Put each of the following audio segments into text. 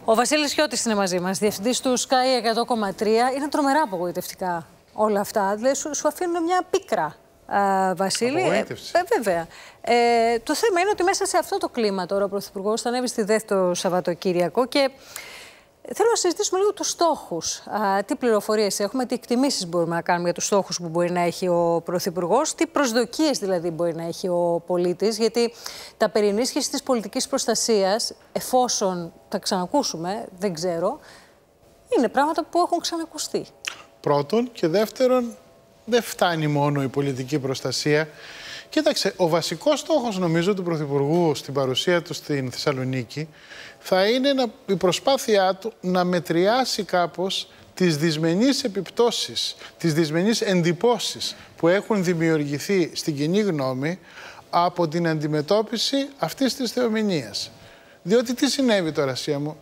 Ο Βασίλης Χιώτης είναι μαζί μας, διευθυντής του Sky 100,3. Είναι τρομερά απογοητευτικά όλα αυτά. Δηλαδή, σου αφήνουν μια πίκρα, Βασίλη. Βέβαια. Το θέμα είναι ότι μέσα σε αυτό το κλίμα τώρα ο Πρωθυπουργός θα ανέβει στη ΔΕΘ το Σαββατοκύριακο και θέλω να συζητήσουμε λίγο τους στόχους. Τι πληροφορίες έχουμε, τι εκτιμήσεις μπορούμε να κάνουμε για τους στόχους που μπορεί να έχει ο Πρωθυπουργός, τι προσδοκίες δηλαδή μπορεί να έχει ο πολίτης, γιατί τα περί ενίσχυσης της πολιτικής προστασίας, εφόσον τα ξανακούσουμε, δεν ξέρω, είναι πράγματα που έχουν ξανακουστεί. Πρώτον και δεύτερον, δεν φτάνει μόνο η πολιτική προστασία. Κοίταξε, ο βασικός στόχος νομίζω του Πρωθυπουργού στην παρουσία του στην Θεσσαλονίκη θα είναι η προσπάθειά του να μετριάσει κάπως τις δυσμενείς επιπτώσεις, τις δυσμενείς εντυπώσεις που έχουν δημιουργηθεί στην κοινή γνώμη από την αντιμετώπιση αυτής της θεομηνίας. Διότι τι συνέβη τώρα, Ασία μου?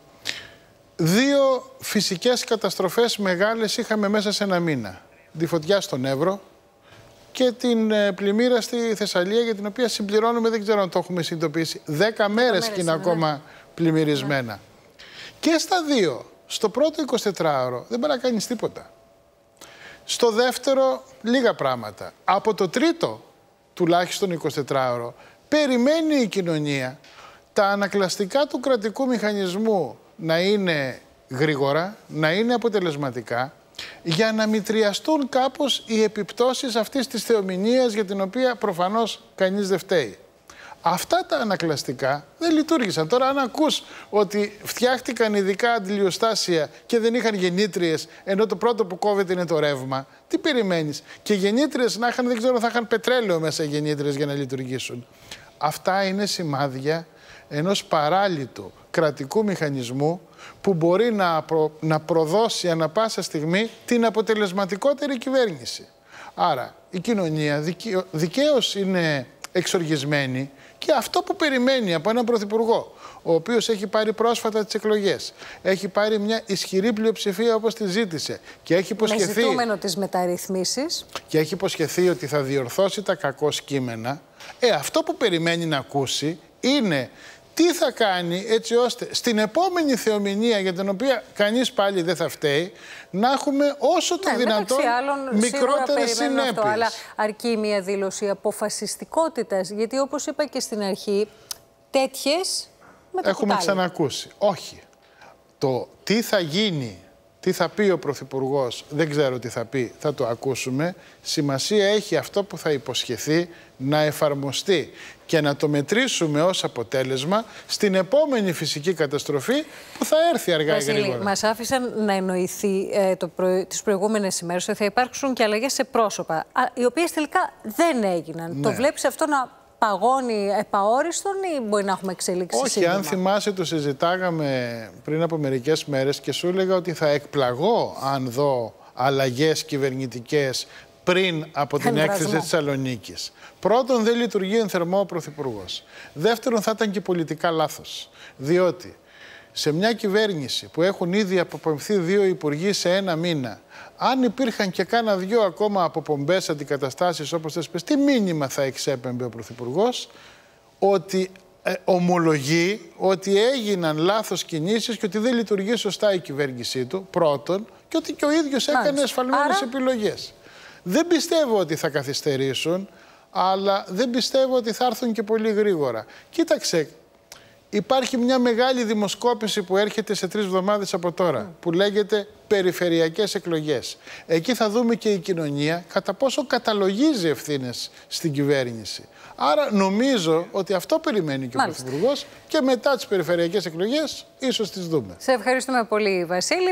2 φυσικές καταστροφές μεγάλες είχαμε μέσα σε ένα μήνα. Τη φωτιά στον Εύρο και την πλημμύρα στη Θεσσαλία, για την οποία συμπληρώνουμε, δεν ξέρω αν το έχουμε συνειδητοποιήσει, 10 μέρες και είναι ακόμα πλημμυρισμένα. Και στα 2, στο πρώτο 24ωρο δεν μπορεί να κάνεις τίποτα. Στο δεύτερο λίγα πράγματα. Από το τρίτο τουλάχιστον 24ωρο περιμένει η κοινωνία τα ανακλαστικά του κρατικού μηχανισμού να είναι γρήγορα, να είναι αποτελεσματικά, για να μετριαστούν κάπως οι επιπτώσεις αυτής της θεομηνίας για την οποία προφανώς κανείς δεν φταίει. Αυτά τα ανακλαστικά δεν λειτουργήσαν. Τώρα αν ακούς ότι φτιάχτηκαν ειδικά αντιλιοστάσια και δεν είχαν γεννήτριες, ενώ το πρώτο που κόβεται είναι το ρεύμα, τι περιμένεις? Και γεννήτριες να είχαν, δεν ξέρω, θα είχαν πετρέλαιο μέσα οι γεννήτριες για να λειτουργήσουν. Αυτά είναι σημάδια ενός παράλυτου κρατικού μηχανισμού που μπορεί να προδώσει ανά πάσα στιγμή την αποτελεσματικότερη κυβέρνηση. Άρα η κοινωνία δικαίως είναι εξοργισμένη και αυτό που περιμένει από έναν πρωθυπουργό, ο οποίος έχει πάρει πρόσφατα τις εκλογές, έχει πάρει μια ισχυρή πλειοψηφία όπως τη ζήτησε και έχει υποσχεθεί, με ζητούμενο τις μεταρρυθμίσεις, και έχει υποσχεθεί ότι θα διορθώσει τα κακώς κείμενα, αυτό που περιμένει να ακούσει είναι τι θα κάνει έτσι ώστε στην επόμενη θεομηνία, για την οποία κανείς πάλι δεν θα φταίει, να έχουμε όσο το δυνατόν μικρότερες συνέπειες. Αλλά αρκεί μια δήλωση αποφασιστικότητας, γιατί όπως είπα και στην αρχή, τέτοιες με το έχουμε ξανακούσει. Όχι. Το τι θα γίνει, τι θα πει ο Πρωθυπουργός, δεν ξέρω τι θα πει, θα το ακούσουμε. Σημασία έχει αυτό που θα υποσχεθεί να εφαρμοστεί και να το μετρήσουμε ως αποτέλεσμα στην επόμενη φυσική καταστροφή που θα έρθει αργά ή γρήγορα. Μας άφησαν να εννοηθεί τις προηγούμενες ημέρες ότι θα υπάρξουν και αλλαγές σε πρόσωπα, οι οποίες τελικά δεν έγιναν. Ναι. Το βλέπεις αυτό να παγώνει επαόριστον ή μπορεί να έχουμε εξελίξει σύντομα? Αν θυμάσαι, το συζητάγαμε πριν από μερικές μέρες και σου έλεγα ότι θα εκπλαγώ αν δω αλλαγές κυβερνητικές πριν από την έκθεση της Θεσσαλονίκης. Πρώτον, δεν λειτουργεί εν θερμό ο Πρωθυπουργός. Δεύτερον, θα ήταν και πολιτικά λάθος. Διότι σε μια κυβέρνηση που έχουν ήδη αποπεμφθεί 2 υπουργοί σε ένα μήνα, αν υπήρχαν και κάνα 2 ακόμα αποπομπές αντικαταστάσεις όπως θες πες, τι μήνυμα θα εξέπεμπε ο Πρωθυπουργός? Ότι ομολογεί ότι έγιναν λάθος κινήσεις και ότι δεν λειτουργεί σωστά η κυβέρνησή του, πρώτον, και ότι και ο ίδιος έκανε εσφαλμένες επιλογές. Δεν πιστεύω ότι θα καθυστερήσουν, αλλά δεν πιστεύω ότι θα έρθουν και πολύ γρήγορα. Κοίταξε, υπάρχει μια μεγάλη δημοσκόπηση που έρχεται σε 3 εβδομάδες από τώρα, που λέγεται περιφερειακές εκλογές. Εκεί θα δούμε και η κοινωνία κατά πόσο καταλογίζει ευθύνες στην κυβέρνηση. Άρα νομίζω ότι αυτό περιμένει και ο Πρωθυπουργός και μετά τις περιφερειακές εκλογές ίσως τις δούμε. Σε ευχαριστούμε πολύ, Βασίλη.